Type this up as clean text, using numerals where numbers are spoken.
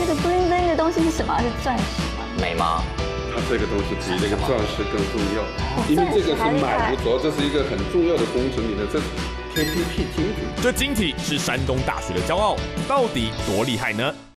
这个 bling bling 的东西是什么？是钻石吗？ 美吗？ 它这个东西比那个钻石更重要，因为这个是买不着，这是一个很重要的工程，你的这 KPP 精品。 这晶体是山东大学的骄傲，到底多厉害呢？